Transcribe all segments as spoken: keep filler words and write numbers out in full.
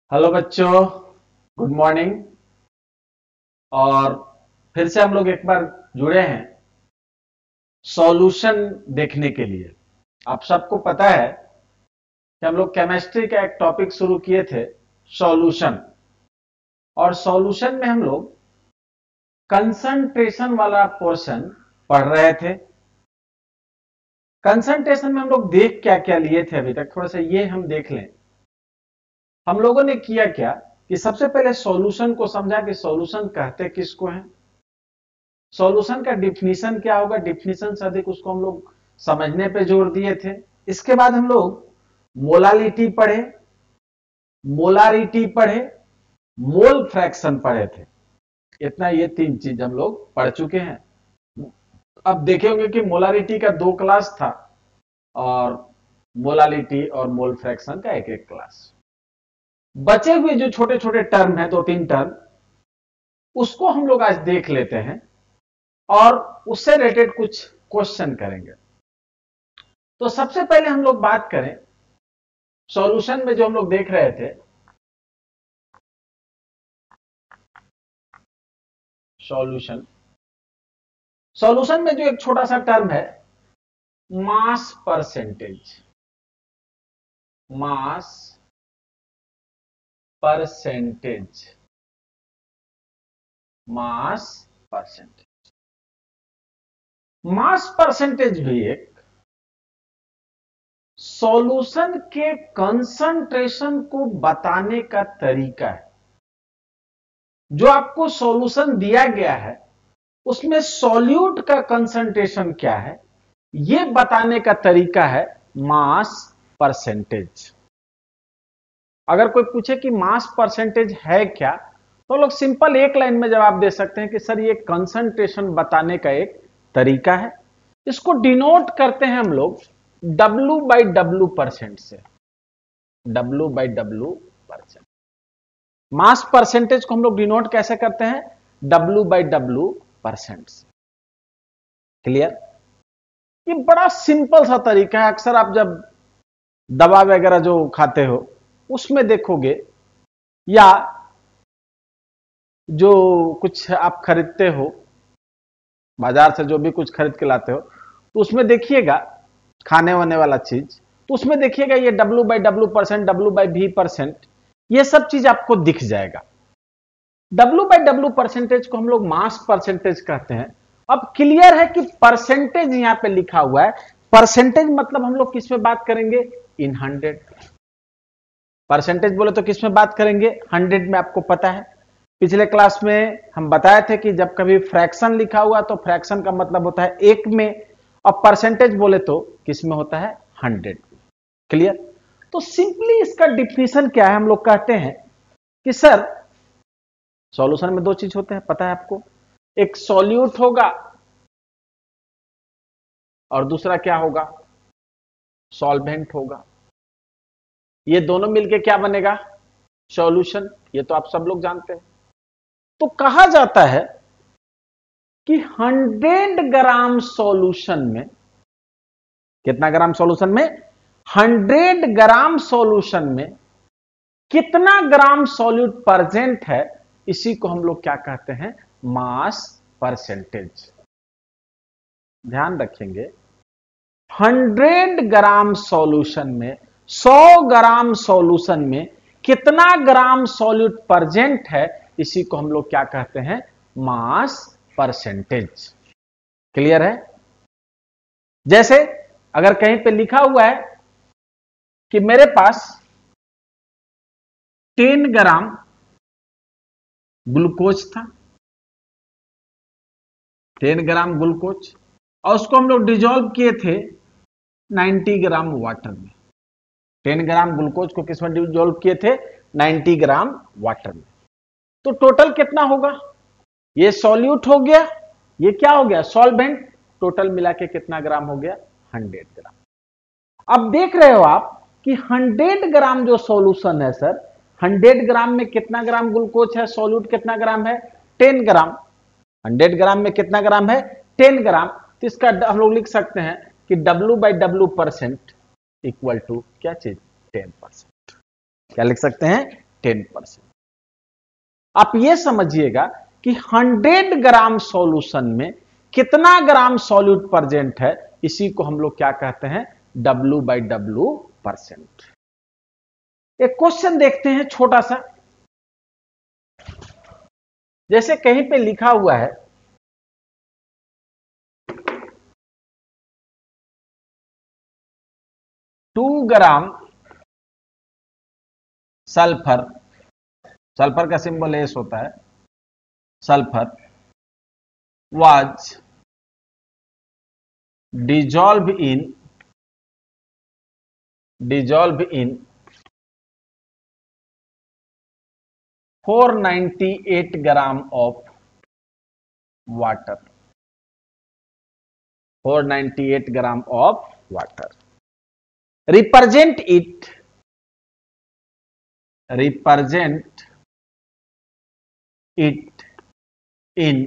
Hello बच्चों, good morning. और फिर से हम लोग एक बार जुड़े हैं सॉल्यूशन देखने के लिए। आप सबको पता है कि हम लोग केमिस्ट्री का एक टॉपिक शुरू किए थे, सॉल्यूशन। और सॉल्यूशन में हम लोग कंसंट्रेशन वाला पोर्शन पढ़ रहे थे। कंसंट्रेशन में हम लोग देख क्या क्या लिए थे अभी तक, थोड़ा सा ये हम देख लें। हम लोगों ने किया क्या कि सबसे पहले सॉल्यूशन को समझा कि सॉल्यूशन कहते किसको हैं, सॉल्यूशन का डिफिनीशन क्या होगा, डिफिनीशन से अधिक उसको हम लोग समझने पे जोर दिए थे। इसके बाद हम लोग मोलालिटी पढ़े, मोलारिटी पढ़े, मोल फ्रैक्शन पढ़े थे। इतना ये तीन चीज हम लोग पढ़ चुके हैं। अब देखे होंगे कि मोलारिटी का दो क्लास था और मोलालिटी और मोल फ्रैक्शन का एक एक क्लास। बचे हुए जो छोटे छोटे टर्म है, दो तीन टर्म, उसको हम लोग आज देख लेते हैं और उससे रिलेटेड कुछ क्वेश्चन करेंगे। तो सबसे पहले हम लोग बात करें सॉल्यूशन में जो हम लोग देख रहे थे, सॉल्यूशन सॉल्यूशन में जो एक छोटा सा टर्म है mass percentage, mass percentage, mass percentage. Mass percentage भी एक सॉल्यूशन के कंसंट्रेशन को बताने का तरीका है। जो आपको सॉल्यूशन दिया गया है उसमें सॉल्यूट का कंसंट्रेशन क्या है, यह बताने का तरीका है मास परसेंटेज। अगर कोई पूछे कि मास परसेंटेज है क्या, तो लोग सिंपल एक लाइन में जवाब दे सकते हैं कि सर ये कंसंट्रेशन बताने का एक तरीका है। इसको डिनोट करते हैं हम लोग W बाई डब्ल्यू परसेंट से, W by W percent. Mass percentage को हम लोग डिनोट कैसे करते हैं, W बाई डब्ल्यू परसेंट से। क्लियर? ये बड़ा सिंपल सा तरीका है। अक्सर आप जब दवा वगैरह जो खाते हो उसमें देखोगे, या जो कुछ आप खरीदते हो बाजार से, जो भी कुछ खरीद के लाते हो, तो उसमें देखिएगा खाने वाने वाला चीज, तो उसमें देखिएगा ये W by W percent, W by V percent, ये सब चीज आपको दिख जाएगा। W बाई डब्ल्यू परसेंटेज को हम लोग मास परसेंटेज कहते हैं। अब क्लियर है कि परसेंटेज यहां पे लिखा हुआ है। परसेंटेज मतलब हम लोग किस में बात करेंगे, इन हंड्रेड। परसेंटेज बोले तो किस में बात करेंगे, हंड्रेड में। आपको पता है पिछले क्लास में हम बताए थे कि जब कभी फ्रैक्शन लिखा हुआ तो फ्रैक्शन का मतलब होता है एक में, और परसेंटेज बोले तो किस में होता है, हंड्रेड। क्लियर? तो सिंपली इसका डिफिनीशन क्या है, हम लोग कहते हैं कि सर सॉल्यूशन में दो चीज होते हैं, पता है आपको, एक सॉल्यूट होगा और दूसरा क्या होगा, सॉल्वेंट होगा। ये दोनों मिलके क्या बनेगा, सॉल्यूशन। ये तो आप सब लोग जानते हैं। तो कहा जाता है कि हंड्रेड ग्राम सॉल्यूशन में, कितना ग्राम सॉल्यूशन में, हंड्रेड ग्राम सॉल्यूशन में कितना ग्राम सॉल्यूट प्रेजेंट है, इसी को हम लोग क्या कहते हैं, मास परसेंटेज। ध्यान रखेंगे, हंड्रेड ग्राम सॉल्यूशन में, सौ ग्राम सॉल्यूशन में कितना ग्राम सॉल्यूट प्रेजेंट है, इसी को हम लोग क्या कहते हैं, मास परसेंटेज। क्लियर है? जैसे अगर कहीं पे लिखा हुआ है कि मेरे पास टेन ग्राम ग्लूकोज था, टेन ग्राम ग्लूकोज, और उसको हम लोग डिजोल्व किए थे नाइंटी ग्राम वाटर में। टेन ग्राम ग्लूकोज को किस में डिजोल्व किए थे, नाइंटी ग्राम वाटर में। तो टोटल कितना होगा, ये सॉल्यूट हो गया, ये क्या हो गया, सॉल्वेंट। टोटल मिला के कितना ग्राम हो गया, हंड्रेड ग्राम। अब देख रहे हो आप कि हंड्रेड ग्राम जो सॉल्यूशन है सर, हंड्रेड ग्राम में कितना ग्राम ग्लूकोज है, सॉल्यूट कितना ग्राम है, टेन ग्राम। हंड्रेड ग्राम में कितना ग्राम है, टेन ग्राम। तो इसका हम लोग लिख सकते हैं कि W by W percent equal to क्या चीज, टेन परसेंट। क्या लिख सकते हैं, टेन परसेंट। आप यह समझिएगा कि हंड्रेड ग्राम सॉल्यूशन में कितना ग्राम सॉल्यूट प्रेजेंट है, इसी को हम लोग क्या कहते हैं, W बाई डब्ल्यू परसेंट। एक क्वेश्चन देखते हैं छोटा सा, जैसे कहीं पे लिखा हुआ है टू ग्राम सल्फर, सल्फर का सिंबल एस होता है, sulphur was dissolve in dissolve in four ninety eight gram of water, four ninety eight gram of water. Represent it represent it in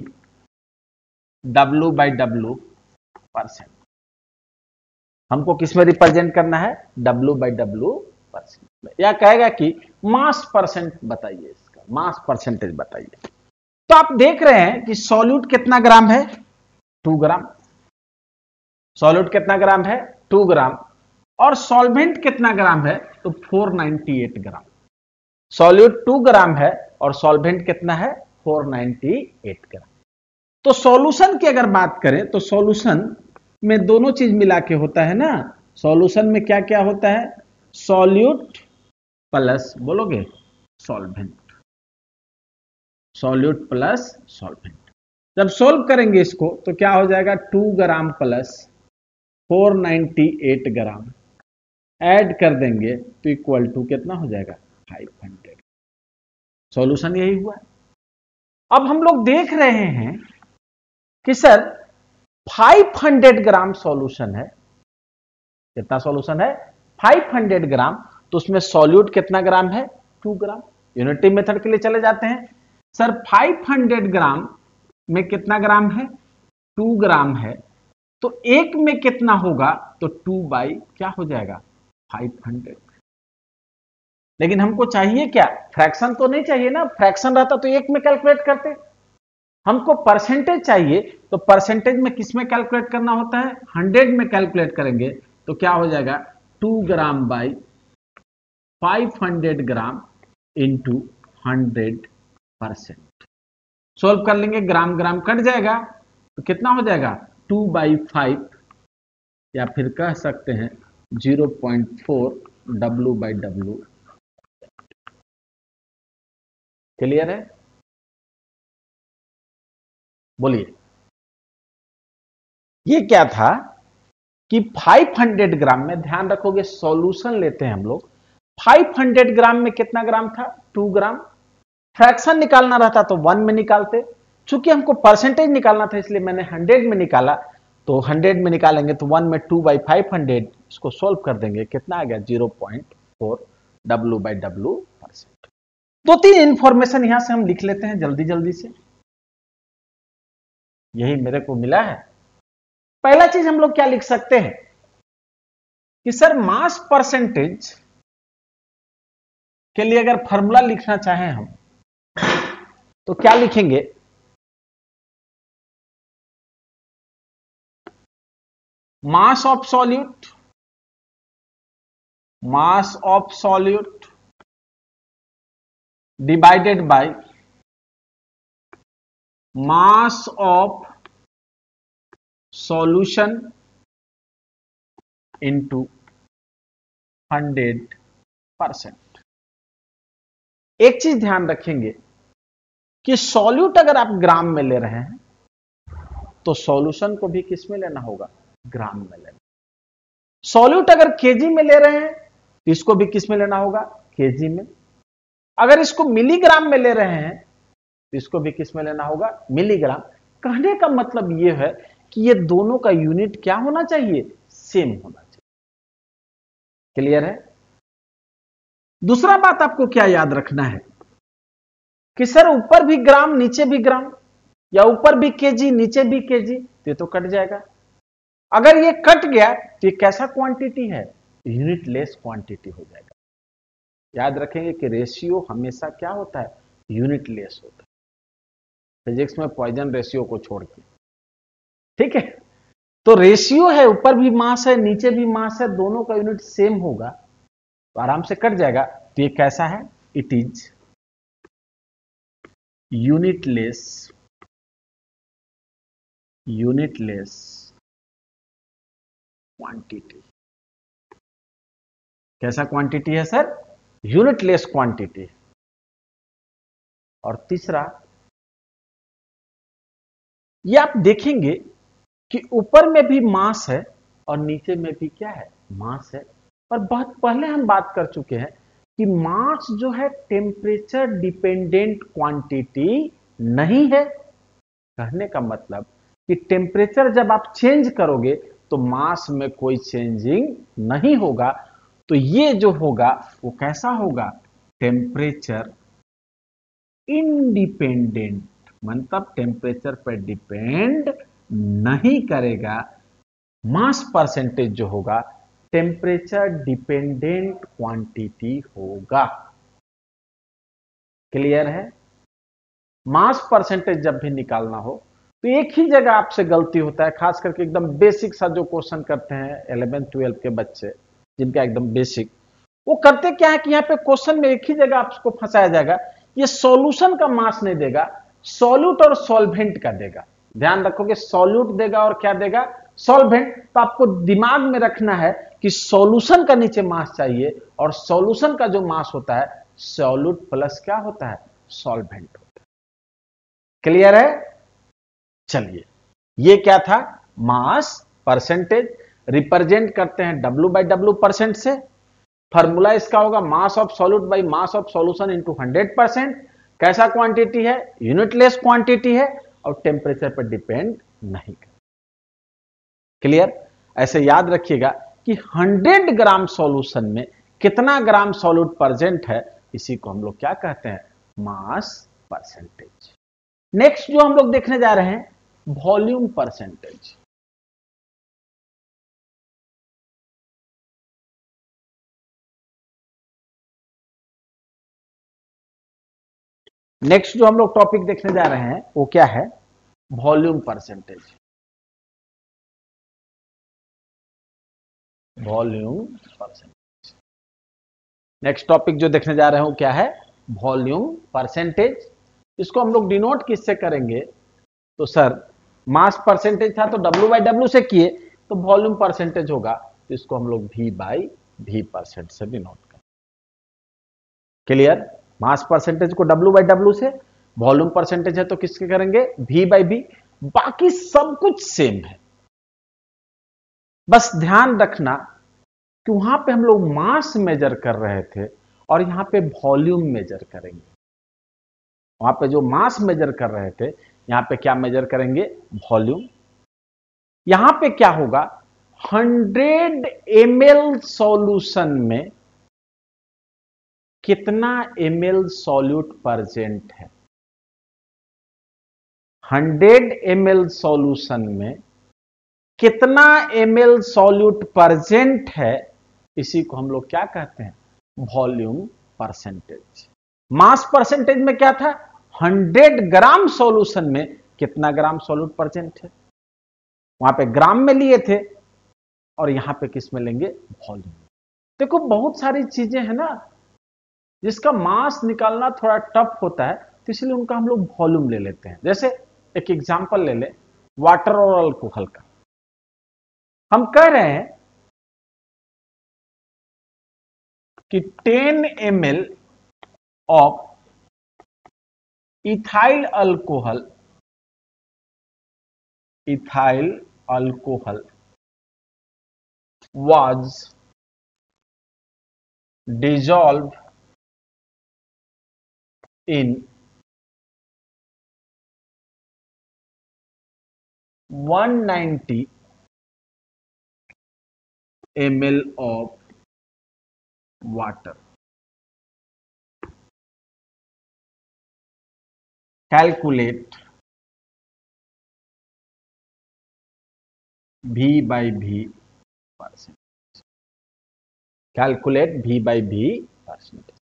W by W percent. हमको किसमें represent करना है, W by W percent में। या कहेगा कि मास percent बताइए, इसका मास परसेंटेज बताइए। तो आप देख रहे हैं कि सॉल्यूट कितना ग्राम है, टू ग्राम। सॉल्यूट कितना ग्राम है, टू ग्राम। और सॉल्वेंट कितना ग्राम है, तो four ninety eight gram. Solute two gram है और सॉल्वेंट कितना है, फोर नाइंटी एट ग्राम। तो सॉल्यूशन की अगर बात करें तो सॉल्यूशन में दोनों चीज मिला के होता है ना। सॉल्यूशन में क्या क्या होता है, सॉल्यूट प्लस, बोलोगे सॉल्वेंट, सॉल्यूट प्लस सॉल्वेंट। जब सोल्व करेंगे इसको तो क्या हो जाएगा, two gram plus four ninety eight gram add कर देंगे तो इक्वल टू कितना हो जाएगा, फाइव हंड्रेड। सॉल्यूशन यही हुआ। अब हम लोग देख रहे हैं कि sir five hundred gram solution है। कितना सॉल्यूशन है, फाइव हंड्रेड ग्राम। तो उसमें सॉल्यूट कितना ग्राम है, टू ग्राम। यूनिटी मेथड के लिए चले जाते हैं। सर फाइव हंड्रेड ग्राम में कितना ग्राम है, टू ग्राम है। तो एक में कितना होगा, तो टू बाई क्या हो जाएगा, फाइव हंड्रेड। लेकिन हमको चाहिए क्या, फ्रैक्शन तो नहीं चाहिए ना। फ्रैक्शन रहता तो एक में कैलकुलेट करते। हमको परसेंटेज चाहिए, तो परसेंटेज में किस में कैलकुलेट करना होता है, हंड्रेड में कैलकुलेट करेंगे। तो क्या हो जाएगा, two gram by five hundred gram into hundred percent. Solve कर लेंगे, ग्राम ग्राम कट जाएगा तो कितना हो जाएगा, टू बाई फाइव, या फिर कह सकते हैं zero point four W by W. Clear है, बोलिए। ये क्या था कि फाइव हंड्रेड ग्राम में, ध्यान रखोगे सॉल्यूशन लेते हैं हम लोग, फाइव हंड्रेड ग्राम में कितना ग्राम था, टू ग्राम। फ्रैक्शन निकालना रहता तो वन में निकालते। चूंकि हमको परसेंटेज निकालना था इसलिए मैंने हंड्रेड में निकाला। तो हंड्रेड में निकालेंगे तो वन में टू बाई फाइव हंड्रेड, इसको सोल्व कर देंगे, कितना आ गया, zero point four W by W percent. दो तीन इंफॉर्मेशन यहां से हम लिख लेते हैं जल्दी जल्दी से, यही मेरे को मिला है। पहला चीज हम लोग क्या लिख सकते हैं कि सर मास परसेंटेज के लिए अगर फॉर्मूला लिखना चाहें हम तो क्या लिखेंगे, mass of solute, mass of solute divided by mass of solution into hundred percent. एक चीज ध्यान रखेंगे कि सॉल्यूट अगर आप ग्राम में ले रहे हैं तो सॉल्यूशन को भी किस में लेना होगा, ग्राम में लेना। सॉल्यूट अगर केजी में ले रहे हैं तो इसको भी किस में लेना होगा, केजी में। अगर इसको मिलीग्राम में ले रहे हैं तो इसको भी किस में लेना होगा, मिलीग्राम। कहने का मतलब यह है कि ये दोनों का यूनिट क्या होना चाहिए, सेम होना चाहिए। क्लियर है। दूसरा बात आपको क्या याद रखना है कि सर ऊपर भी ग्राम नीचे भी ग्राम, या ऊपर भी केजी नीचे भी केजी, तो ये तो कट जाएगा। अगर ये कट गया तो ये कैसा क्वांटिटी है, यूनिट लेस क्वांटिटी हो जाएगा। याद रखेंगे कि रेशियो हमेशा क्या होता है, यूनिट लेस होता है, फिजिक्स में पॉइजन रेशियो को छोड़ के, ठीक है। तो रेशियो है, ऊपर भी मास है नीचे भी मास है, दोनों का यूनिट सेम होगा तो आराम से कट जाएगा। तो ये कैसा है, it is unitless, unitless quantity. कैसा क्वांटिटी है सर, यूनिटलेस क्वांटिटी। और तीसरा, ये आप देखेंगे कि ऊपर में भी मास है और नीचे में भी क्या है, मास है। और बहुत पहले हम बात कर चुके हैं कि मास जो है टेम्परेचर डिपेंडेंट क्वांटिटी नहीं है। कहने का मतलब कि टेम्परेचर जब आप चेंज करोगे तो मास में कोई चेंजिंग नहीं होगा। तो ये जो होगा वो कैसा होगा, टेम्परेचर इंडिपेंडेंट, मतलब टेम्परेचर पर डिपेंड नहीं करेगा। मास परसेंटेज जो होगा टेम्परेचर डिपेंडेंट क्वांटिटी होगा। क्लियर है। मास परसेंटेज जब भी निकालना हो तो एक ही जगह आपसे गलती होता है, खास करके एकदम बेसिक सा जो क्वेश्चन करते हैं इलेवेंथ ट्वेल्थ के बच्चे, जिनका एकदम बेसिक, वो करते क्या है कि यहाँ पे क्वेश्चन में एक ही जगह आपको फंसाया जाएगा, ये सॉल्यूशन का मास नहीं देगा, सॉल्यूट और सॉल्वेंट का देगा। ध्यान रखोगे, सॉल्यूट देगा और क्या देगा, सॉल्वेंट। तो आपको दिमाग में रखना है कि सॉल्यूशन का नीचे मास चाहिए और सॉल्यूशन का जो मास होता है सॉल्यूट प्लस क्या होता है, सॉल्वेंट होता है। क्लियर है। चलिए, ये क्या था, मास परसेंटेज, रिप्रेजेंट करते हैं डब्ल्यू बाई डब्ल्यू परसेंट से। फॉर्मूला इसका होगा mass of solute by mass of solution into hundred percent. कैसा क्वांटिटी है, यूनिटलेस क्वांटिटी है और टेम्परेचर पर डिपेंड नहीं कर। क्लियर। ऐसे याद रखिएगा कि हंड्रेड ग्राम सॉल्यूशन में कितना ग्राम सॉल्यूट प्रेजेंट है, इसी को हम लोग क्या कहते हैं, मास परसेंटेज। नेक्स्ट जो हम लोग देखने जा रहे हैं, वॉल्यूम परसेंटेज। नेक्स्ट जो हम लोग टॉपिक देखने जा रहे हैं वो क्या है, volume percentage. Volume percentage. Next topic जो देखने जा रहे हैं वो क्या है, वॉल्यूम परसेंटेज। इसको हम लोग डिनोट किससे करेंगे, तो सर मास परसेंटेज था तो डब्ल्यू बाई डब्ल्यू से किए, तो वॉल्यूम परसेंटेज होगा तो इसको हम लोग वी बाई वी परसेंट से डिनोट करें। क्लियर। मास परसेंटेज को डब्ल्यू बाई डब्ल्यू से, वॉल्यूम परसेंटेज है तो किसके करेंगे, वी बाई वी। बाकी सब कुछ सेम है, बस ध्यान रखना कि वहां पे हम लोग मास मेजर कर रहे थे और यहां पे वॉल्यूम मेजर करेंगे। वहां पे जो मास मेजर कर रहे थे यहां पे क्या मेजर करेंगे, वॉल्यूम। यहां पे क्या होगा, हंड्रेड एम एल सॉल्यूशन में कितना एम एल सॉल्यूट प्रेजेंट है। हंड्रेड एम एल सॉल्यूशन में कितना एम एल सॉल्यूट प्रेजेंट है, इसी को हम लोग क्या कहते हैं, वॉल्यूम परसेंटेज। मास परसेंटेज में क्या था, हंड्रेड ग्राम सॉल्यूशन में कितना ग्राम सॉल्यूट प्रेजेंट है, वहां पे ग्राम में लिए थे और यहां पे किस में लेंगे, वॉल्यूम। देखो बहुत सारी चीजें हैं ना जिसका मास निकालना थोड़ा टफ होता है, तो इसलिए उनका हम लोग वॉल्यूम ले लेते हैं। जैसे एक एग्जांपल ले ले, वाटर और अल्कोहल का। हम कह रहे हैं कि ten M L of ethyl alcohol, ethyl alcohol was dissolved in one hundred ninety ml of water. Calculate V by V percent. Calculate V by V percent.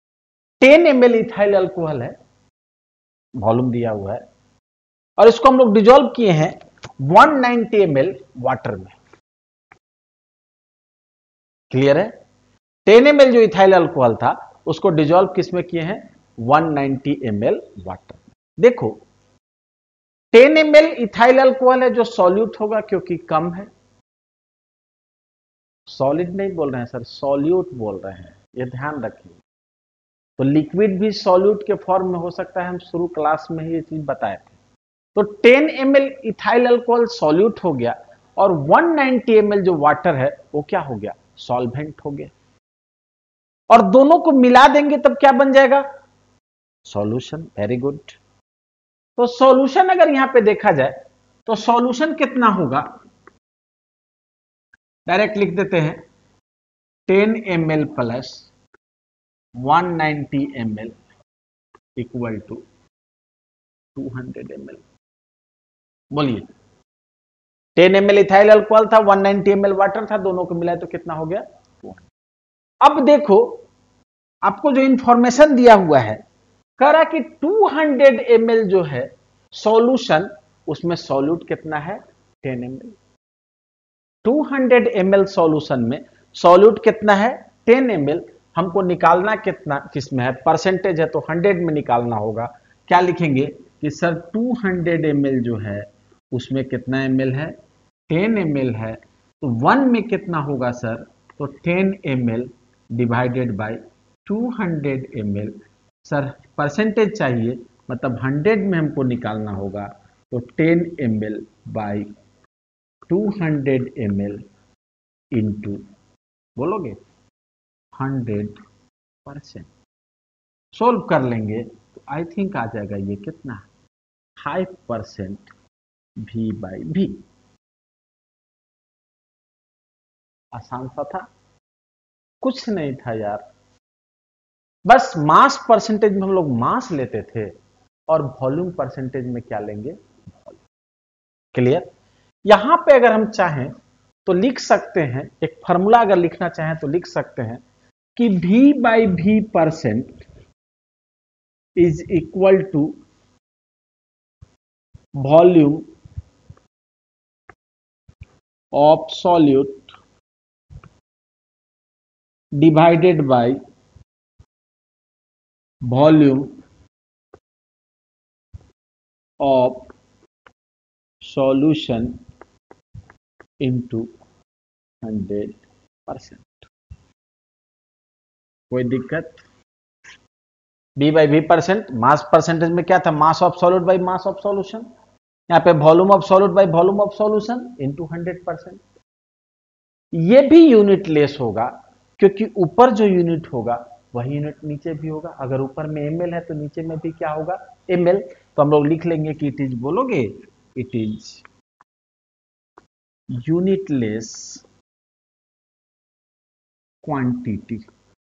Ten M L ethyl alcohol है, volume दिया हुआ है, और इसको हम लोग dissolve किए हैं one ninety M L water में। क्लियर है? टेन एम एल जो इथाइल अल्कोहल था उसको डिजोल्व किस में किए हैं? One ninety M L water में। देखो ten M L ethyl alcohol है जो सॉल्यूट होगा क्योंकि कम है, सॉलिड नहीं बोल रहे हैं सर, सॉल्यूट बोल रहे हैं, ये ध्यान रखिए। तो लिक्विड भी सॉल्यूट के फॉर्म में हो सकता है, हम शुरू क्लास में ही ये चीज बताए थे। तो ten M L ethyl alcohol solute हो गया और वन नाइंटी एम एल जो वाटर है वो क्या हो गया? सॉल्वेंट हो गया। और दोनों को मिला देंगे तब क्या बन जाएगा? सॉल्यूशन। Very good. तो सॉल्यूशन अगर यहां पे देखा जाए तो सॉल्यूशन कितना होगा? डायरेक्ट लिख देते हैं ten M L plus one ninety M L equal to two hundred M L. बोलिए, ten M L ethyl alcohol था, one ninety M L water था, दोनों को मिलाए तो कितना हो गया? अब देखो आपको जो इंफॉर्मेशन दिया हुआ है, कह रहा कि टू हंड्रेड एम एल जो है सॉल्यूशन, उसमें सॉल्यूट कितना है? Ten M L. Two hundred M L solution में सॉल्यूट कितना है? Ten M L. हमको निकालना कितना किस में है? परसेंटेज है तो हंड्रेड में निकालना होगा। क्या लिखेंगे कि sir two hundred M L जो है उसमें कितना एम एल है? टेन एम एल है, तो वन में कितना होगा सर? तो ten M L divided by two hundred M L. Sir percentage चाहिए, मतलब हंड्रेड में हमको निकालना होगा, तो ten M L by two hundred M L into, बोलोगे हंड्रेड परसेंट। सोल्व कर लेंगे तो आई थिंक आ जाएगा ये कितना? फाइव परसेंट भी बाई भी। आसान सा था, कुछ नहीं था यार, बस मास परसेंटेज में हम लोग मास लेते थे और वॉल्यूम परसेंटेज में क्या लेंगे? क्लियर? यहां पे अगर हम चाहें तो लिख सकते हैं, एक फॉर्मूला अगर लिखना चाहें तो लिख सकते हैं कि V by V percent is equal to volume of solute divided by volume of solution into hundred percent. कोई दिक्कत? B by V percent, mass percentage में क्या था? Mass of solute by mass of solution. यहां पे volume of solute by volume of solution into hundred percent. ये भी unit less होगा क्योंकि ऊपर जो यूनिट होगा वही यूनिट नीचे भी होगा। अगर ऊपर में एमएल है तो नीचे में भी क्या होगा? एमएल। तो हम लोग लिख लेंगे कि इट इज, बोलोगे, it is unitless quantity.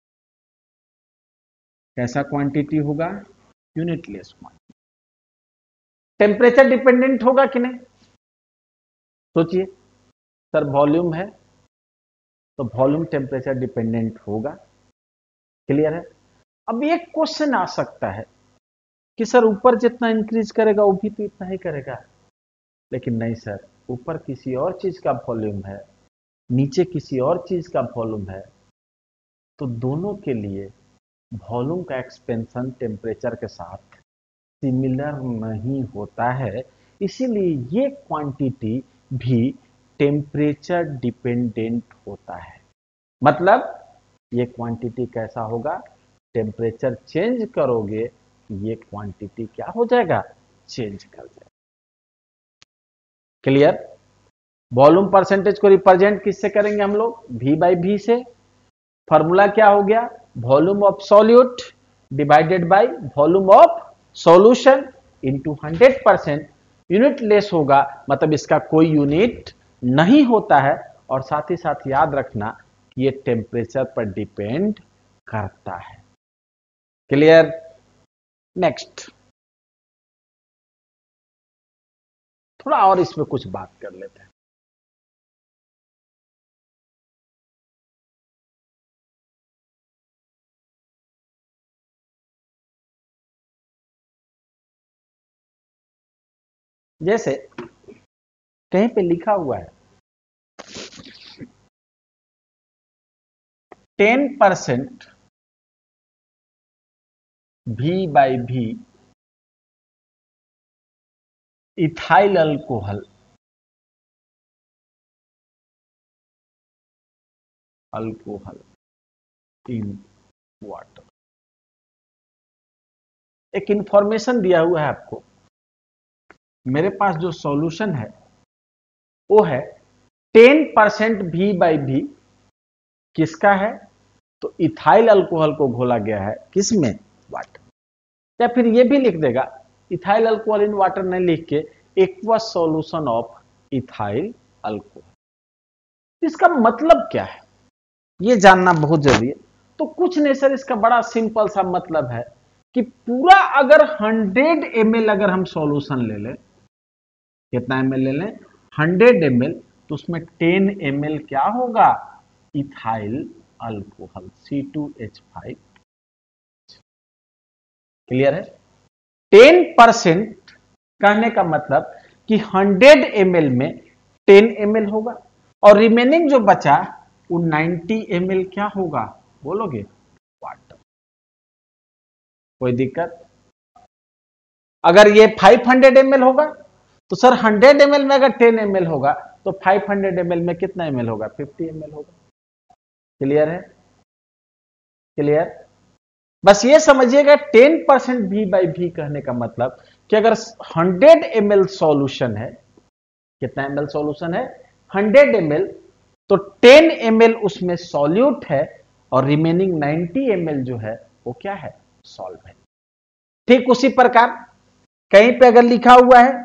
कैसा क्वांटिटी होगा? Unitless quantity. Temperature dependent होगा कि नहीं? सोचिए, सर वॉल्यूम है तो वॉल्यूम टेम्परेचर डिपेंडेंट होगा। क्लियर है? अब एक क्वेश्चन आ सकता है कि सर ऊपर जितना इंक्रीज करेगा वो भी तो इतना ही करेगा, लेकिन नहीं सर, ऊपर किसी और चीज का वॉल्यूम है, नीचे किसी और चीज का वॉल्यूम है, तो दोनों के लिए वॉल्यूम का एक्सपेंशन टेम्परेचर के साथ सिमिलर नहीं होता है। इसीलिए ये क्वांटिटी भी टेम्परेचर डिपेंडेंट होता है। मतलब ये क्वांटिटी कैसा होगा? टेम्परेचर चेंज करोगे ये क्वांटिटी क्या हो जाएगा? चेंज कर जाएगा। क्लियर? वॉल्यूम परसेंटेज को रिप्रेजेंट किससे करेंगे हम लोग? वी बाई वी से। फॉर्मूला क्या हो गया? Volume of solute divided by volume of solution into hundred percent. Unitless होगा, मतलब इसका कोई यूनिट नहीं होता है, और साथ ही साथ याद रखना कि ये टेम्परेचर पर डिपेंड करता है। क्लियर? नेक्स्ट, थोड़ा और इसमें कुछ बात कर लेते हैं। जैसे कहीं पे लिखा हुआ है ten percent V by V ethyl alcohol alcohol in water. एक इंफॉर्मेशन दिया हुआ है आपको, मेरे पास जो सॉल्यूशन है वो है टेन परसेंट भी बाई भी किसका है, तो इथाइल अल्कोहल को घोला गया है किसमें, वाटर। या फिर ये भी लिख देगा इथाइल अल्कोहल इन वाटर नहीं लिख के aqueous solution of ethyl alcohol. इसका मतलब क्या है ये जानना बहुत जरूरी है। तो कुछ नहीं सर, इसका बड़ा सिंपल सा मतलब है कि पूरा अगर हंड्रेड एम एल अगर हम सॉल्यूशन ले लें, कितना एम एल ले लें, हंड्रेड एम एल, तो उसमें टेन एम एल क्या होगा, ethyl alcohol C two H five. Clear है। टेन परसेंट कहने का मतलब कि हंड्रेड एम एल में टेन एम एल होगा और रिमेनिंग जो बचा वो नाइंटी एम एल क्या होगा, बोलोगे, वाटर। कोई दिक्कत? अगर ये फाइव हंड्रेड एम एल होगा तो सर हंड्रेड एम एल में अगर टेन एम एल होगा तो फाइव हंड्रेड एम एल में कितना एम एल होगा, फिफ्टी एम एल होगा। क्लियर है? क्लियर? बस ये समझिएगा टेन परसेंट भी बाई भी कहने का मतलब कि अगर हंड्रेड एम एल सॉल्यूशन है, कितना एम एल सॉल्यूशन है, हंड्रेड एम एल, तो टेन एम एल उसमें सॉल्यूट है और रिमेनिंग नाइंटी एम एल जो है वो क्या है, सॉल्वेंट। ठीक उसी प्रकार कहीं पे अगर लिखा हुआ है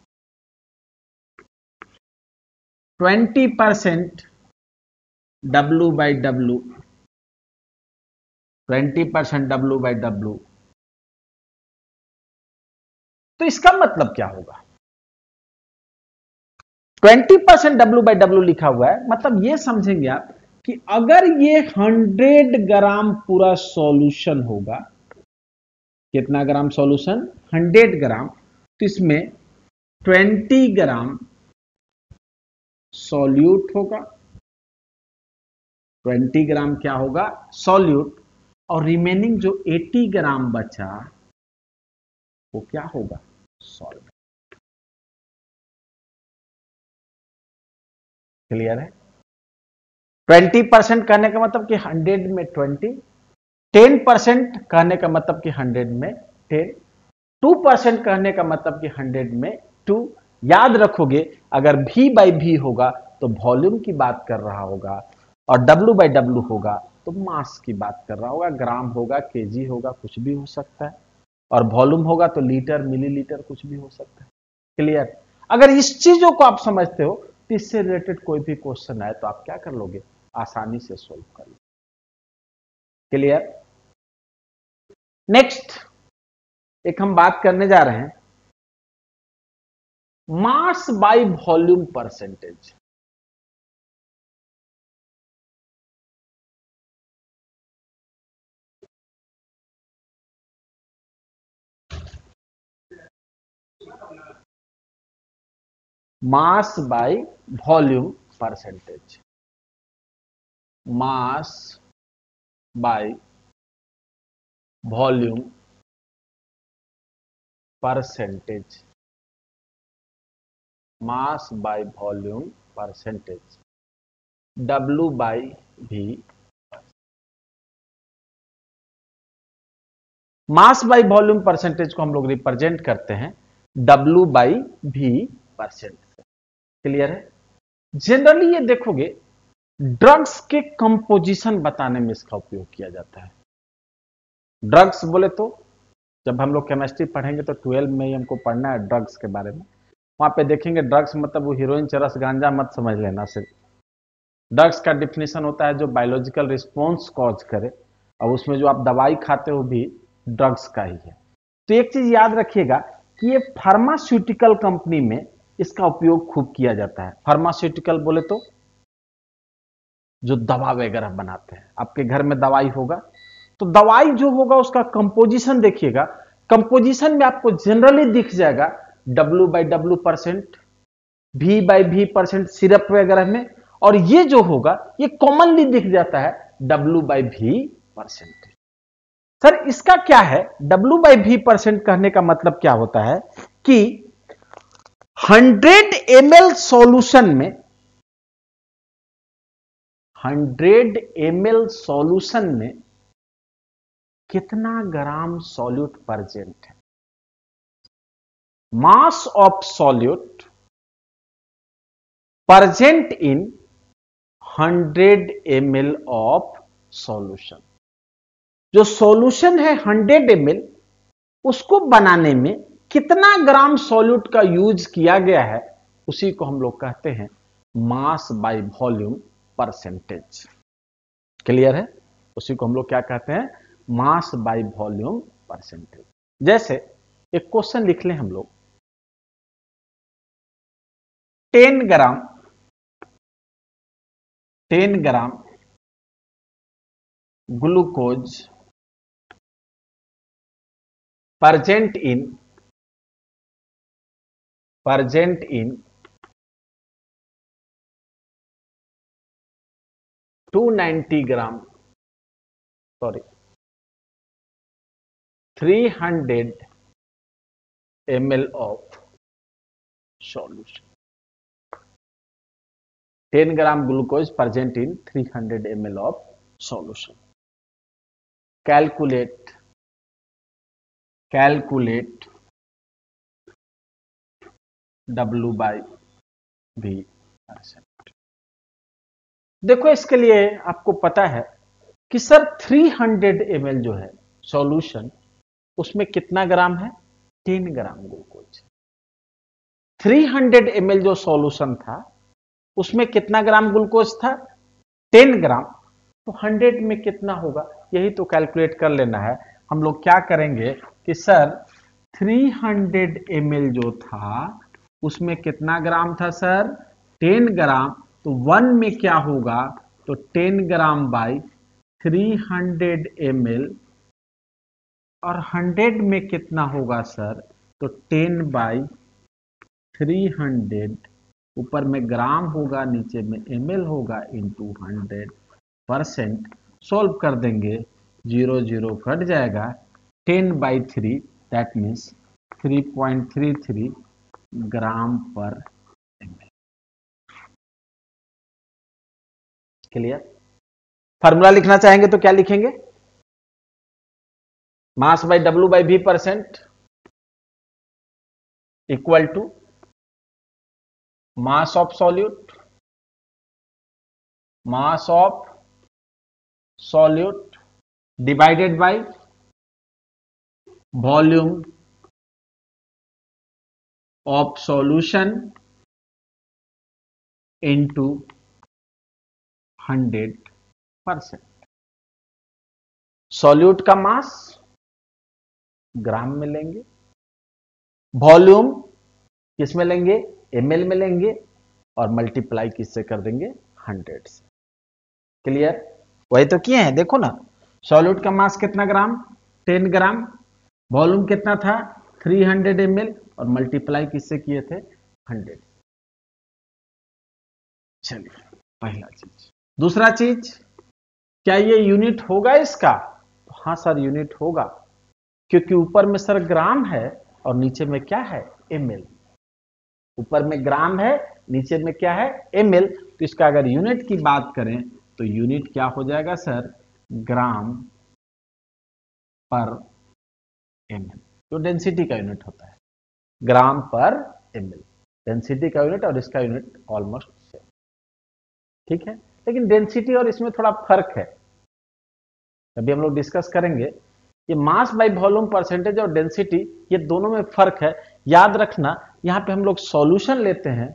twenty percent W by W, twenty percent W by W, तो इसका मतलब क्या होगा, twenty percent W by W लिखा हुआ है, मतलब ये समझेंगे आप कि अगर ये हंड्रेड ग्राम पूरा सॉल्यूशन होगा, कितना ग्राम सॉल्यूशन, हंड्रेड ग्राम, तो इसमें ट्वेंटी ग्राम सॉल्यूट होगा, ट्वेंटी ग्राम क्या होगा, सॉल्यूट, और रिमेनिंग जो एटी ग्राम बचा वो क्या होगा, सॉल्वेंट। क्लियर है? ट्वेंटी परसेंट कहने का मतलब कि हंड्रेड में ट्वेंटी, टेन परसेंट कहने का मतलब कि हंड्रेड में टेन, टू परसेंट कहने का मतलब कि हंड्रेड में टू। याद रखोगे अगर भी बाई भी होगा तो वॉल्यूम की बात कर रहा होगा और डब्ल्यू बाई डब्ल्यू होगा तो मास की बात कर रहा होगा, ग्राम होगा, केजी होगा, कुछ भी हो सकता है, और वॉल्यूम होगा तो लीटर, मिलीलीटर, कुछ भी हो सकता है। क्लियर? अगर इस चीजों को आप समझते हो तो इससे रिलेटेड कोई भी क्वेश्चन आए तो आप क्या कर लोगे, आसानी से सोल्व कर लोगे। क्लियर? नेक्स्ट एक हम बात करने जा रहे हैं mass by volume percentage. Mass by volume percentage, mass by volume percentage, mass by volume percentage, W by V. Mass by volume percentage को हम लोग रिप्रेजेंट करते हैं W by V percent. Clear है? जनरली ये देखोगे ड्रग्स के composition बताने में इसका उपयोग किया जाता है। ड्रग्स बोले तो जब हम लोग केमिस्ट्री पढ़ेंगे तो ट्वेल्व में ही हमको पढ़ना है ड्रग्स के बारे में, वहां पे देखेंगे ड्रग्स मतलब वो हीरोइन, चरस, गांजा मत समझ लेना। सिर्फ ड्रग्स का डिफिनेशन होता है जो बायोलॉजिकल रिस्पॉन्स कॉज करे, और उसमें जो आप दवाई खाते हो भी ड्रग्स का ही है। तो एक चीज याद रखिएगा कि ये फार्मास्यूटिकल कंपनी में इसका उपयोग खूब किया जाता है। फार्मास्यूटिकल बोले तो जो दवा वगैरह बनाते हैं, आपके घर में दवाई होगा तो दवाई जो होगा उसका कंपोजिशन देखिएगा, कंपोजिशन में आपको जनरली दिख जाएगा W by W percent, V by V percent syrup वगैरह में, और ये जो होगा ये कॉमनली दिख जाता है W by V percent. Sir इसका क्या है, W बाई V परसेंट कहने का मतलब क्या होता है कि हंड्रेड एम एल सॉल्यूशन में हंड्रेड एम एल सॉल्यूशन में कितना ग्राम सॉल्यूट प्रेजेंट है। Mass of solute present in hundred M L of solution. जो सॉल्यूशन है हंड्रेड एम एल, उसको बनाने में कितना ग्राम सॉल्यूट का यूज किया गया है, उसी को हम लोग कहते हैं mass by volume percentage. Clear है? उसी को हम लोग क्या कहते हैं, मास बाय वॉल्यूम परसेंटेज। जैसे एक क्वेश्चन लिख लें हम लोग, ten gram ten gram glucose present in present in two hundred ninety gram sorry three hundred milliliters of solution. ten gram glucose present in three hundred milliliters of solution. Calculate calculate W by V percent. देखो इसके लिए आपको पता है कि sir तीन सौ M L जो है सॉल्यूशन, उसमें कितना ग्राम है, टेन ग्राम ग्लूकोज। तीन सौ एम एल जो सॉल्यूशन था उसमें कितना ग्राम ग्लूकोज था, टेन ग्राम। तो सौ में कितना होगा, यही तो कैलकुलेट कर लेना है। हम लोग क्या करेंगे कि सर तीन सौ एम एल जो था उसमें कितना ग्राम था सर, टेन ग्राम। तो वन में क्या होगा, तो टेन ग्राम बाई तीन सौ एम एल, और हंड्रेड में कितना होगा सर, तो टेन बाई थ्री हंड्रेड, ऊपर में ग्राम होगा नीचे में एम एल होगा, इंटू हंड्रेड परसेंट। सोल्व कर देंगे, जीरो जीरो कट जाएगा, ten by three that means three point three three gram per M L. Clear? Formula लिखना चाहेंगे तो क्या लिखेंगे, mass by W by V percent equal to mass of solute mass of solute divided by volume of solution into hundred percent. Solute का mass ग्राम में लेंगे, volume किस में लेंगे, एमएल में लेंगे, और मल्टीप्लाई किससे कर देंगे, हंड्रेड से। क्लियर? वही तो किए हैं, देखो ना, सॉल्यूट का मास कितना ग्राम, टेन ग्राम, वॉल्यूम कितना था थ्री हंड्रेड एम एल, और मल्टीप्लाई किससे किए थे, हंड्रेड। चलिए पहला चीज। दूसरा चीज, क्या ये यूनिट होगा इसका, तो हाँ सर यूनिट होगा, क्योंकि ऊपर में सर ग्राम है और नीचे में क्या है, एम एल। ऊपर में ग्राम है, नीचे में क्या है, एम एल। तो इसका अगर यूनिट की बात करें तो यूनिट क्या हो जाएगा sir, gram per M L, जो डेंसिटी का यूनिट होता है, gram per M L density का यूनिट, और इसका यूनिट ऑलमोस्ट सेम। ठीक है, लेकिन डेंसिटी और इसमें थोड़ा फर्क है, अभी हम लोग डिस्कस करेंगे। ये मास बाय वॉल्यूम परसेंटेज और डेंसिटी, ये दोनों में फर्क है। याद रखना, यहां पे हम लोग सॉल्यूशन लेते हैं,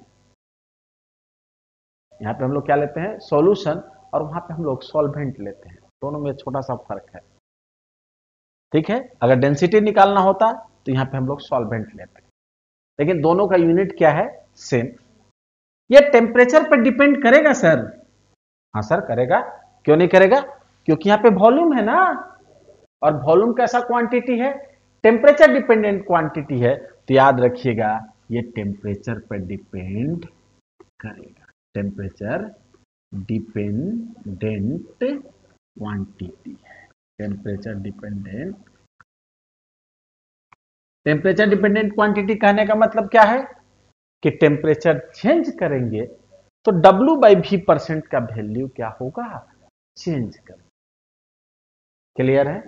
यहां पे हम लोग क्या लेते हैं, सॉल्यूशन, और वहां पे हम लोग सॉल्वेंट लेते हैं। दोनों में छोटा सा फर्क है। ठीक है, अगर डेंसिटी निकालना होता तो यहां पे हम लोग सॉल्वेंट लेते हैं, लेकिन दोनों का यूनिट क्या है, सेम। ये टेम्परेचर पर डिपेंड करेगा सर, हाँ सर करेगा, क्यों नहीं करेगा, क्योंकि यहां पे वॉल्यूम है ना, और वॉल्यूम कैसा क्वांटिटी है, टेम्परेचर डिपेंडेंट क्वांटिटी है। तो याद रखिएगा ये टेम्परेचर पर डिपेंड करेगा, temperature dependent quantity, temperature dependent temperature dependent quantity कहने का मतलब क्या है कि टेम्परेचर चेंज करेंगे तो W बाई भी परसेंट का वैल्यू क्या होगा, चेंज कर। क्लियर है?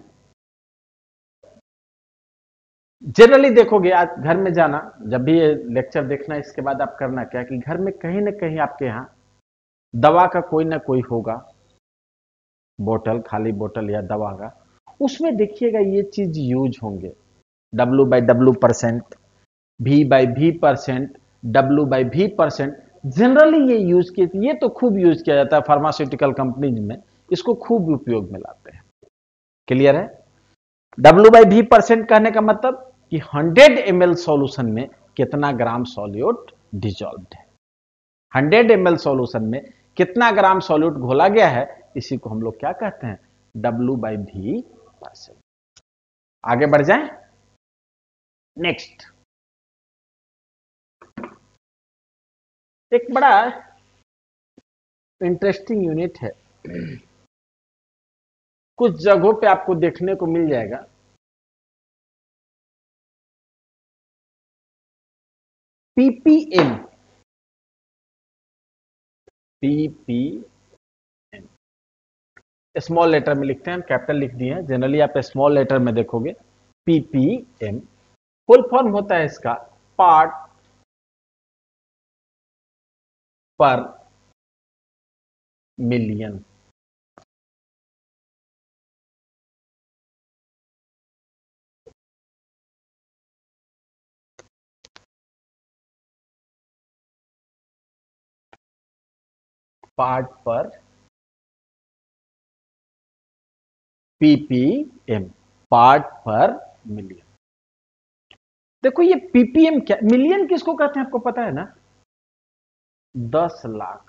जनरली देखोगे आज घर में जाना, जब भी ये लेक्चर देखना इसके बाद आप करना क्या कि घर में कहीं ना कहीं आपके यहां दवा का कोई ना कोई होगा, बोतल, खाली बोतल या दवा का, उसमें देखिएगा ये चीज यूज होंगे, W by W percent, V by V percent, W by V percent. Generally ये यूज किए, ये तो खूब यूज किया जाता है फार्मास्यूटिकल कंपनीज में, इसको खूब उपयोग में लाते हैं। क्लियर है? W बाई V परसेंट कहने का मतलब कि हंड्रेड एम एल सॉल्यूशन में कितना ग्राम सॉल्यूट डिजॉल्व्ड है, हंड्रेड एम एल सॉल्यूशन में कितना ग्राम सॉल्यूट घोला गया है, इसी को हम लोग क्या कहते हैं, W बाई V परसेंट। आगे बढ़ जाएं। नेक्स्ट, एक बड़ा इंटरेस्टिंग यूनिट है, कुछ जगहों पे आपको देखने को मिल जाएगा, पीपीएम, पीपीएम स्मॉल लेटर में लिखते हैं, हम कैपिटल लिख दिए हैं, जनरली आप स्मॉल लेटर में देखोगे पीपीएम। फुल फॉर्म होता है इसका part per million. Part per PPM, part per million. देखो ये पीपीएम क्या, मिलियन किसको कहते हैं आपको पता है ना, दस लाख,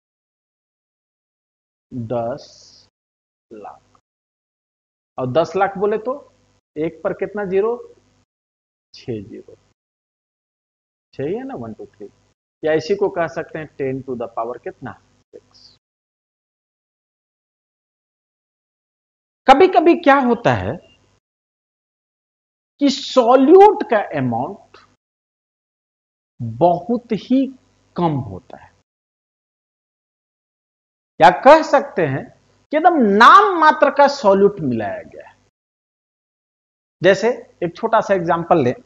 दस लाख। और दस लाख बोले तो एक पर कितना जीरो, छह जीरो, छह है ना, वन टू थ्री, या इसी को कह सकते हैं टेन टू द पावर कितना, सिक्स। कभी कभी क्या होता है कि सॉल्यूट का अमाउंट बहुत ही कम होता है, या कह सकते हैं कि एकदम नाम मात्र का सॉल्यूट मिलाया गया है। जैसे एक छोटा सा एग्जांपल लें,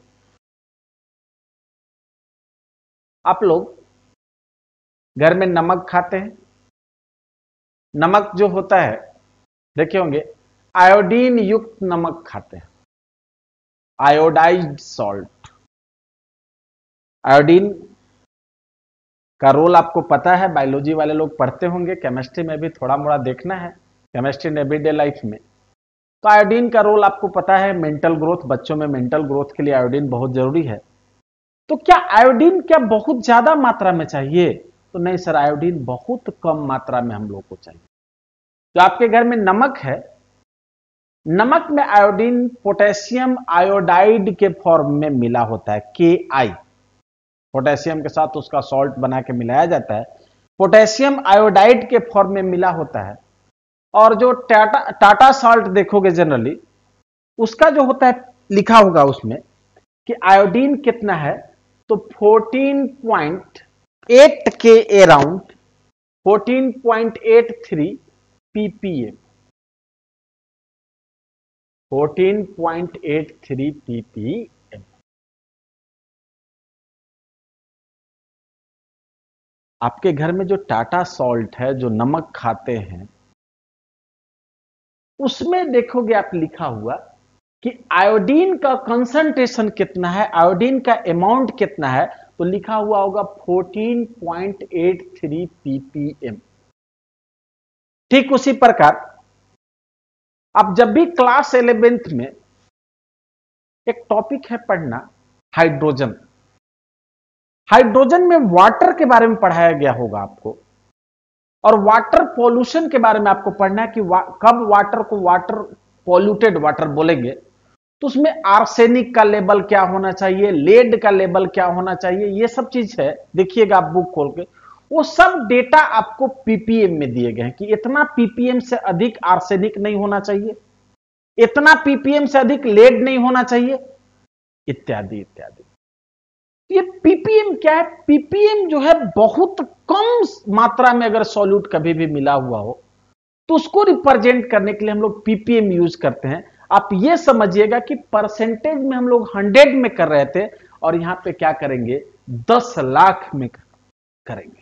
आप लोग घर में नमक खाते हैं, नमक जो होता है देखे होंगे, आयोडीन युक्त नमक खाते हैं, आयोडाइज्ड सॉल्ट। आयोडीन का रोल आपको पता है, बायोलॉजी वाले लोग पढ़ते होंगे, केमिस्ट्री में भी थोड़ा मोड़ा देखना है, केमिस्ट्री इन एवरीडे लाइफ में। तो आयोडीन का रोल आपको पता है, मेंटल ग्रोथ, बच्चों में मेंटल ग्रोथ के लिए आयोडीन बहुत जरूरी है। तो क्या आयोडीन क्या बहुत ज्यादा मात्रा में चाहिए, तो नहीं सर, आयोडीन बहुत कम मात्रा में हम लोग को चाहिए। तो आपके घर में नमक है, नमक में आयोडीन पोटेशियम आयोडाइड के फॉर्म में मिला होता है, के आई, पोटेशियम के साथ उसका सॉल्ट बना के मिलाया जाता है, पोटेशियम आयोडाइड के फॉर्म में मिला होता है। और जो टाटा टाटा सॉल्ट देखोगे जनरली, उसका जो होता है लिखा होगा उसमें कि आयोडीन कितना है, तो फोर्टीन पॉइंट एट के around, fourteen point eight three PPM, fourteen point eight three PPM. आपके घर में जो टाटा सॉल्ट है, जो नमक खाते हैं, उसमें देखोगे आप लिखा हुआ कि आयोडीन का कंसंट्रेशन कितना है, आयोडीन का अमाउंट कितना है, तो लिखा हुआ होगा fourteen point eight three PPM. ठीक उसी प्रकार आप जब भी क्लास इलेवेंथ में एक टॉपिक है पढ़ना, हाइड्रोजन, हाइड्रोजन में वाटर के बारे में पढ़ाया गया होगा आपको, और वाटर पॉल्यूशन के बारे में आपको पढ़ना है कि वा, कब वाटर को वाटर पॉल्यूटेड वाटर बोलेंगे, तो उसमें आर्सेनिक का लेवल क्या होना चाहिए, लेड का लेवल क्या होना चाहिए, ये सब चीज है। देखिएगा आप बुक खोल के, वो सब डेटा आपको पीपीएम में दिए गए हैं कि इतना पीपीएम से अधिक आर्सेनिक नहीं होना चाहिए, इतना पीपीएम से अधिक लेड नहीं होना चाहिए, इत्यादि इत्यादि। ये पीपीएम क्या है? पीपीएम जो है बहुत कम मात्रा में अगर सॉल्यूट कभी भी मिला हुआ हो तो उसको रिप्रेजेंट करने के लिए हम लोग पीपीएम यूज करते हैं। आप ये समझिएगा कि परसेंटेज में हम लोग हंड्रेड में कर रहे थे और यहां पे क्या करेंगे, दस लाख में करेंगे।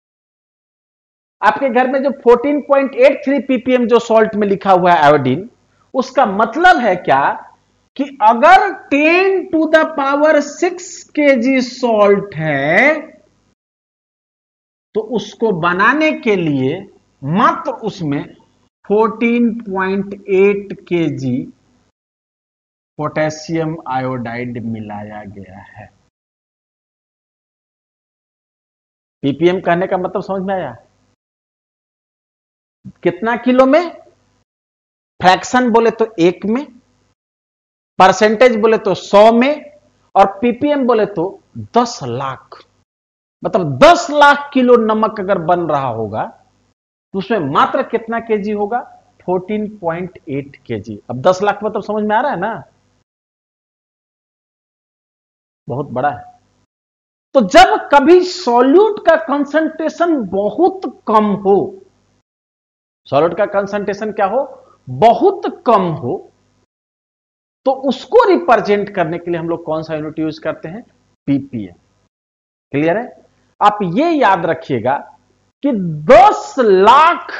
आपके घर में जो चौदह पॉइंट आठ तीन पीपीएम जो सॉल्ट में लिखा हुआ है आयोडीन, उसका मतलब है क्या कि अगर ten to the power six KG salt है तो उसको बनाने के लिए मात्र उसमें चौदह पॉइंट आठ केजी पोटेशियम आयोडाइड मिलाया गया है। पीपीएम कहने का मतलब समझ में आया? कितना किलो में? फ्रैक्शन बोले तो एक में, परसेंटेज बोले तो सौ में, और पीपीएम बोले तो दस लाख। मतलब दस लाख किलो नमक अगर बन रहा होगा तो उसमें मात्र कितना केजी होगा? चौदह पॉइंट आठ केजी। अब दस लाख मतलब समझ में आ रहा है ना, बहुत बड़ा है। तो जब कभी सॉल्यूट का कंसंट्रेशन बहुत कम हो, सॉल्यूट का कंसंट्रेशन क्या हो? बहुत कम हो, तो उसको रिप्रेजेंट करने के लिए हम लोग कौन सा यूनिट यूज करते हैं? पीपीएम। क्लियर है? आप ये याद रखिएगा कि दस लाख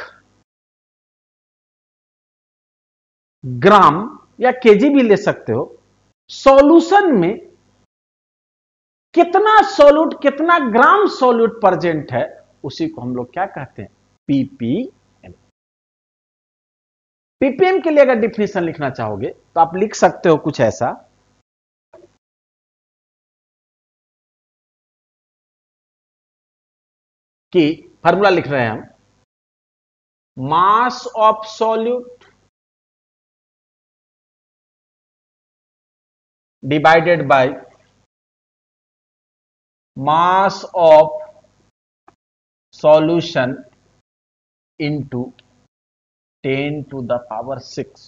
ग्राम या केजी भी ले सकते हो, सॉल्यूशन में कितना सॉल्यूट, कितना ग्राम सॉल्यूट प्रेजेंट है, उसी को हम लोग क्या कहते हैं? पीपीएम। पीपीएम के लिए अगर डिफिनेशन लिखना चाहोगे तो आप लिख सकते हो कुछ ऐसा कि फार्मूला लिख रहे हैं हम, mass of solute divided by mass of solution into ten to the power six.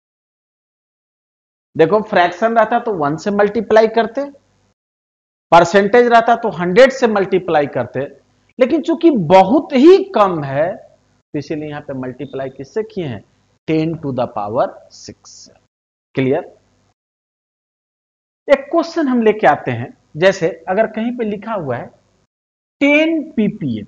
देखो फ्रैक्शन रहता तो वन से मल्टीप्लाई करते, परसेंटेज रहता तो हंड्रेड से मल्टीप्लाई करते, लेकिन चूंकि बहुत ही कम है तो इसीलिए यहां पे मल्टीप्लाई किससे किए हैं? Ten to the power six. Clear? एक क्वेश्चन हम लेके आते हैं, जैसे अगर कहीं पे लिखा हुआ है टेन पीपीएम,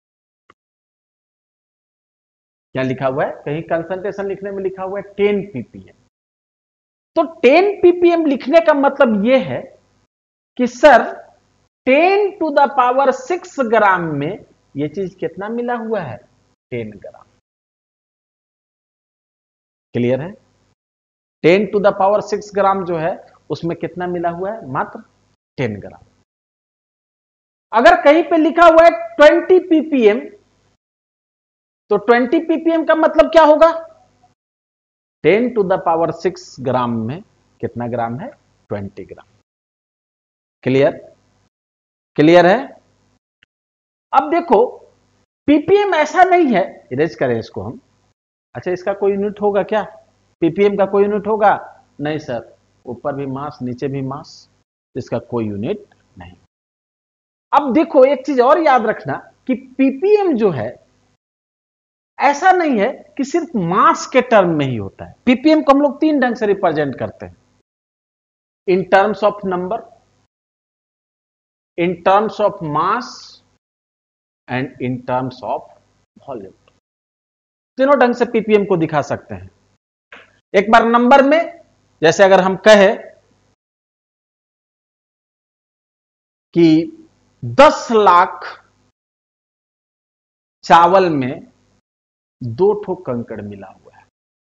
क्या लिखा हुआ है? कहीं कंसंट्रेशन लिखने में लिखा हुआ है टेन पीपीएम। तो टेन पीपीएम लिखने का मतलब यह है कि sir ten to the power six gram में यह चीज कितना मिला हुआ है? Ten gram. क्लियर है? Ten to the power six gram जो है उसमें कितना मिला हुआ है? मात्र टेन ग्राम। अगर कहीं पे लिखा हुआ है ट्वेंटी पीपीएम, तो ट्वेंटी पीपीएम का मतलब क्या होगा? Ten to the power six gram में कितना ग्राम है? Twenty gram. क्लियर? क्लियर है? अब देखो पीपीएम ऐसा नहीं है, इरेज करें इसको हम। अच्छा इसका कोई यूनिट होगा क्या? पीपीएम का कोई यूनिट होगा? नहीं सर, ऊपर भी मास नीचे भी मास, इसका कोई यूनिट नहीं। अब देखो एक चीज और याद रखना कि पीपीएम जो है ऐसा नहीं है कि सिर्फ मास के टर्म में ही होता है। पीपीएम को हम लोग तीन ढंग से रिप्रेजेंट करते हैं, in terms of number, in terms of mass and in terms of volume. तीनों ढंग से पीपीएम को दिखा सकते हैं। एक बार नंबर में, जैसे अगर हम कहें कि दस लाख चावल में दो ठो कंकड़ मिला हुआ है,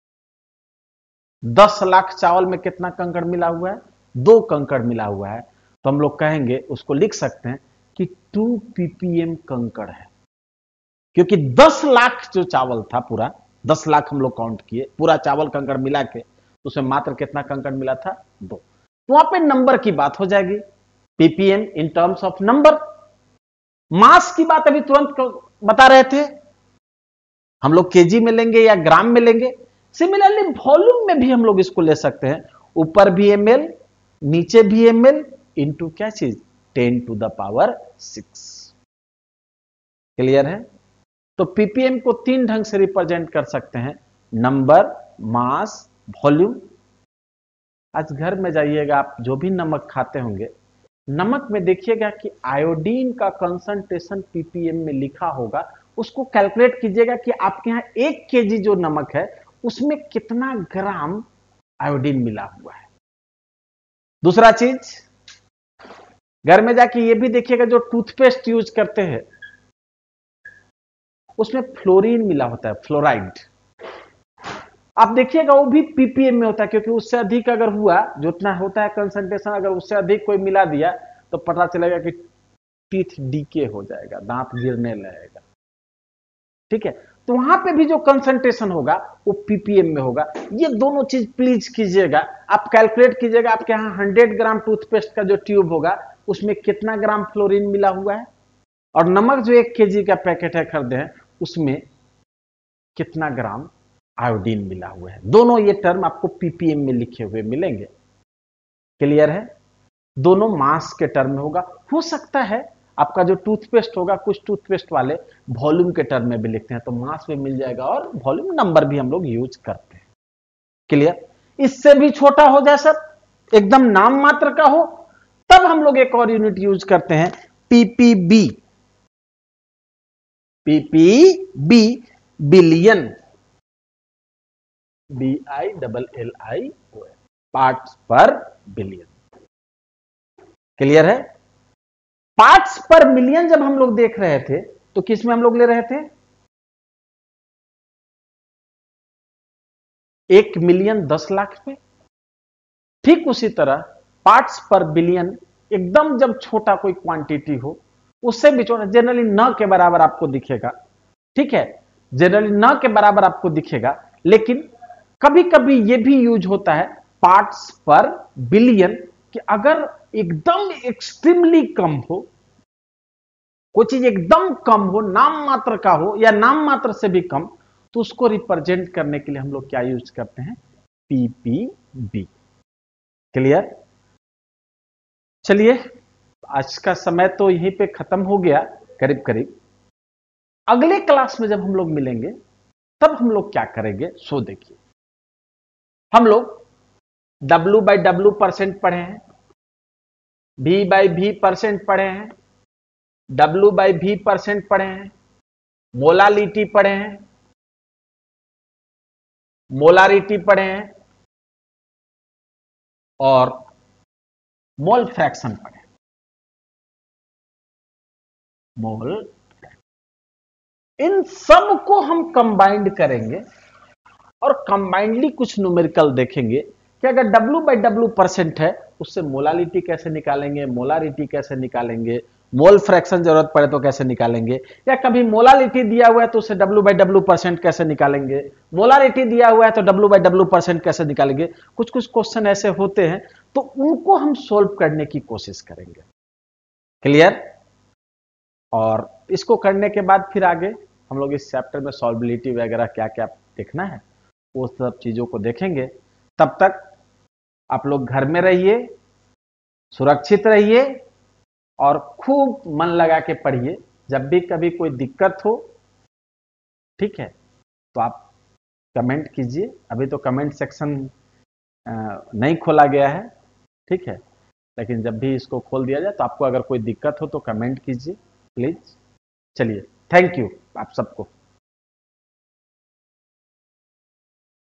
दस लाख चावल में कितना कंकड़ मिला हुआ है? दो कंकड़ मिला हुआ है। तो हम लोग कहेंगे, उसको लिख सकते हैं कि टू पीपीएम कंकड़ है, क्योंकि दस लाख जो चावल था पूरा, दस लाख हम लोग काउंट किए, पूरा चावल कंकड़ मिला के तो उसे मात्र कितना कंकड़ मिला था? दो। तो वहां पे नंबर की बात हो जाएगी, PPM in terms of number. Mass की बात अभी तुरंत बता रहे थे, हम लोग केजी में लेंगे या ग्राम में लेंगे। सिमिलरली वॉल्यूम में भी हम लोग इसको ले सकते हैं, ऊपर भी एमएल नीचे भी एमएल इंटू क्या चीज? Ten to the power six. Clear है? तो पीपीएम को तीन ढंग से रिप्रेजेंट कर सकते हैं, नंबर, मास, वॉल्यूम। आज घर में जाइएगा, आप जो भी नमक खाते होंगे, नमक में देखिएगा कि आयोडीन का कंसंट्रेशन पीपीएम में लिखा होगा, उसको कैलकुलेट कीजिएगा कि आपके यहां एक केजी जो नमक है उसमें कितना ग्राम आयोडीन मिला हुआ है। दूसरा चीज, घर में जाके ये भी देखिएगा, जो टूथपेस्ट यूज करते हैं उसमें फ्लोरीन मिला होता है, फ्लोराइड। आप देखिएगा वो भी पीपीएम में होता है, क्योंकि उससे अधिक अगर हुआ, जो उतना होता है कंसंट्रेशन, अगर उससे अधिक कोई मिला दिया तो पता चलेगा कि टीथ डीके हो जाएगा, दांत गिरने लगेगा। ठीक है? तो वहां पे भी जो कंसंट्रेशन होगा वो पीपीएम में होगा। ये दोनों चीज प्लीज कीजिएगा, आप कैलकुलेट कीजिएगा आपके यहां हंड्रेड ग्राम टूथपेस्ट का जो ट्यूब होगा उसमें कितना ग्राम फ्लोरीन मिला हुआ है, और नमक जो एक केजी का पैकेट है खरीदे हैं उसमें कितना ग्राम आयोडीन मिला हुआ है। दोनों ये टर्म आपको पीपीएम में लिखे हुए मिलेंगे। क्लियर है? दोनों मास के टर्म में होगा। हो सकता है आपका जो टूथपेस्ट होगा, कुछ टूथपेस्ट वाले वॉल्यूम के टर्म में भी लिखते हैं, तो मास में मिल जाएगा, और वॉल्यूम नंबर भी हम लोग यूज करते हैं। क्लियर? इससे भी छोटा हो जाए सर, एकदम नाम मात्र का हो, तब हम लोग एक और यूनिट यूज करते हैं, PPB. PPB billion, B I double L I O N, parts per billion. Clear है? पार्ट्स पर मिलियन जब हम लोग देख रहे थे तो किस में हम लोग ले रहे थे? एक मिलियन दस लाख में। ठीक उसी तरह पार्ट्स पर बिलियन एकदम जब छोटा कोई क्वांटिटी हो, उससे भी छोटा, जनरली न के बराबर आपको दिखेगा। ठीक है? जनरली न के बराबर आपको दिखेगा, लेकिन कभी कभी यह भी यूज होता है पार्ट्स पर बिलियन, कि अगर एकदम एक्सट्रीमली कम हो, कोई चीज एकदम कम हो, नाम मात्र का हो या नाम मात्र से भी कम, तो उसको रिप्रेजेंट करने के लिए हम लोग क्या यूज करते हैं? पीपीबी। क्लियर? चलिए, आज का समय तो यहीं पे खत्म हो गया करीब करीब। अगले क्लास में जब हम लोग मिलेंगे तब हम लोग क्या करेंगे, सो देखिए। हम लोग W बाई डब्ल्यू परसेंट पढ़े हैं, V बाई V परसेंट पढ़े हैं, W बाई V परसेंट पढ़े हैं, मोलालिटी पढ़े हैं, मोलारिटी पढ़े हैं, और मोल फ्रैक्शन पढ़े। मोल, इन सब को हम कंबाइंड करेंगे और कंबाइंडली कुछ न्यूमेरिकल देखेंगे कि अगर W बाई डब्ल्यू परसेंट है उससे मोलालिटी कैसे निकालेंगे, मोलारिटी कैसे निकालेंगे, मोल फ्रैक्शन जरूरत पड़े तो कैसे निकालेंगे, या कभी मोलालिटी दिया हुआ है तो उससे W बाई डब्ल्यू परसेंट कैसे निकालेंगे, मोलारिटी दिया हुआ है तो W बाई डब्ल्यू परसेंट कैसे निकालेंगे। कुछ कुछ क्वेश्चन ऐसे होते हैं, तो उनको हम सोल्व करने की कोशिश करेंगे। क्लियर? और इसको करने के बाद फिर आगे हम लोग इस चैप्टर में सॉल्वेबिलिटी वगैरह क्या क्या देखना है वो सब चीजों को देखेंगे। तब तक आप लोग घर में रहिए, सुरक्षित रहिए, और खूब मन लगा के पढ़िए। जब भी कभी कोई दिक्कत हो, ठीक है, तो आप कमेंट कीजिए। अभी तो कमेंट सेक्शन नहीं खोला गया है, ठीक है, लेकिन जब भी इसको खोल दिया जाए तो आपको अगर कोई दिक्कत हो तो कमेंट कीजिए प्लीज। चलिए, थैंक यू आप सबको।